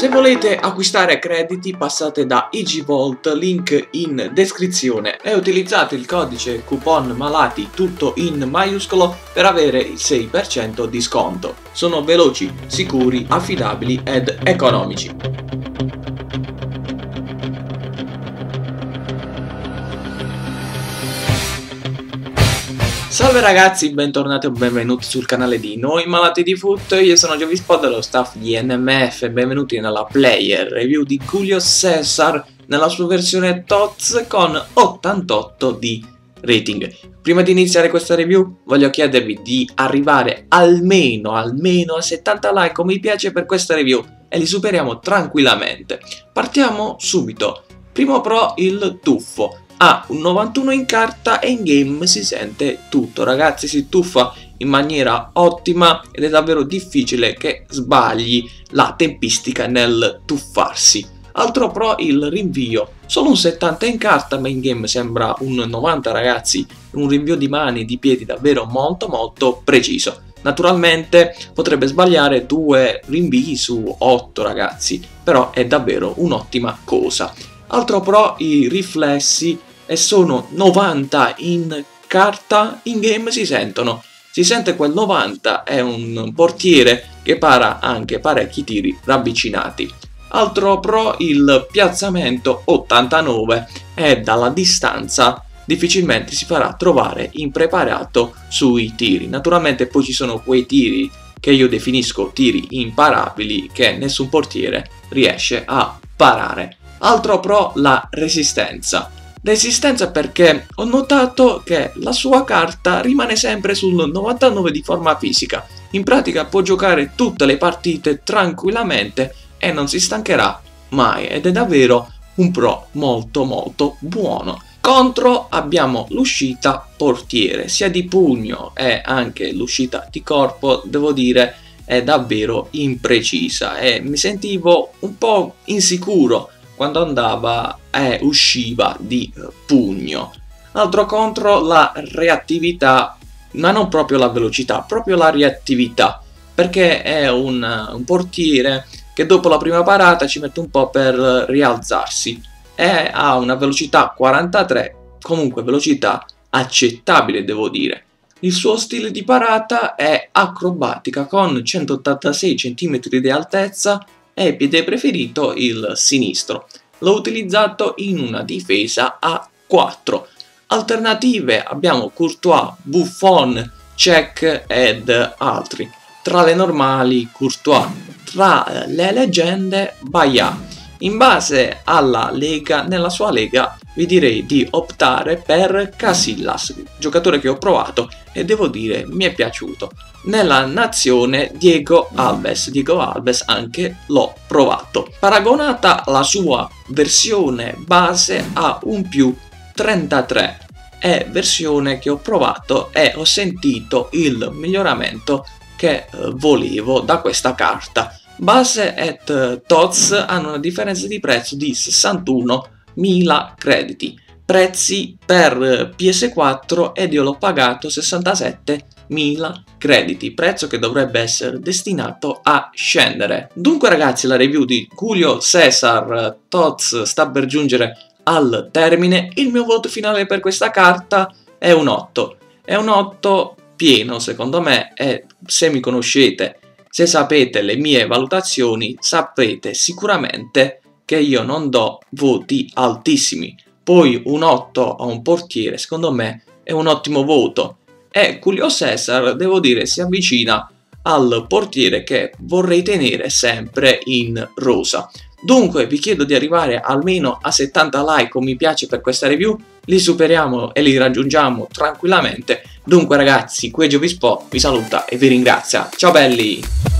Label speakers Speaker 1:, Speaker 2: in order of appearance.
Speaker 1: Se volete acquistare crediti passate da IGVolt, link in descrizione, e utilizzate il codice coupon malati tutto in maiuscolo per avere il 6% di sconto. Sono veloci, sicuri, affidabili ed economici. Salve ragazzi, bentornati o benvenuti sul canale di Noi Malati di Foot. Io sono Giovispot dello staff di NMF e benvenuti nella player review di Julio César nella sua versione TOTS con 88 di rating. Prima di iniziare questa review voglio chiedervi di arrivare almeno a 70 like o mi piace per questa review e li superiamo tranquillamente. Partiamo subito. Primo pro, il tuffo. Ha un 91 in carta e in game si sente tutto, ragazzi, si tuffa in maniera ottima ed è davvero difficile che sbagli la tempistica nel tuffarsi. Altro pro, il rinvio. Solo un 70 in carta ma in game sembra un 90, ragazzi, un rinvio di mani e di piedi davvero molto preciso. Naturalmente potrebbe sbagliare 2 rinvii su 8, ragazzi, però è davvero un'ottima cosa. Altro pro, i riflessi, e sono 90 in carta, in game si sentono. Si sente quel 90, è un portiere che para anche parecchi tiri ravvicinati. Altro pro, il piazzamento 89, e dalla distanza difficilmente si farà trovare impreparato sui tiri. Naturalmente poi ci sono quei tiri che io definisco tiri imparabili che nessun portiere riesce a parare. Altro pro, la resistenza. Resistenza perché ho notato che la sua carta rimane sempre sul 99 di forma fisica. In pratica può giocare tutte le partite tranquillamente e non si stancherà mai ed è davvero un pro molto buono. Contro abbiamo l'uscita portiere, sia di pugno e anche l'uscita di corpo, devo dire è davvero imprecisa e mi sentivo un po' insicuro quando andava e usciva di pugno. Altro contro, la reattività, ma non proprio la velocità, proprio la reattività, perché è un portiere che dopo la prima parata ci mette un po' per rialzarsi e ha una velocità 43, comunque velocità accettabile, devo dire. Il suo stile di parata è acrobatica con 186 cm di altezza e piede preferito il sinistro. L'ho utilizzato in una difesa a 4. Alternative abbiamo Courtois, Buffon, Cech ed altri. Tra le normali Courtois, tra le leggende Baia. In base alla lega, nella sua lega vi direi di optare per Casillas, giocatore che ho provato e devo dire mi è piaciuto. Nella nazione Diego Alves anche l'ho provato. Paragonata alla sua versione base a un più 33 è versione che ho provato e ho sentito il miglioramento che volevo da questa carta. Base e TOTS hanno una differenza di prezzo di 61.000 crediti. Prezzi per PS4 ed io l'ho pagato 67.000 crediti, prezzo che dovrebbe essere destinato a scendere. Dunque ragazzi, la review di Julio César TOTS sta per giungere al termine. Il mio voto finale per questa carta è un 8. È un 8 pieno secondo me e se mi conoscete, se sapete le mie valutazioni, saprete sicuramente che io non do voti altissimi. Poi un 8 a un portiere secondo me è un ottimo voto. E Julio César, devo dire, si avvicina al portiere che vorrei tenere sempre in rosa. Dunque vi chiedo di arrivare almeno a 70 like o mi piace per questa review, li superiamo e li raggiungiamo tranquillamente. Dunque ragazzi, qui è Giovispot, vi saluta e vi ringrazia. Ciao belli!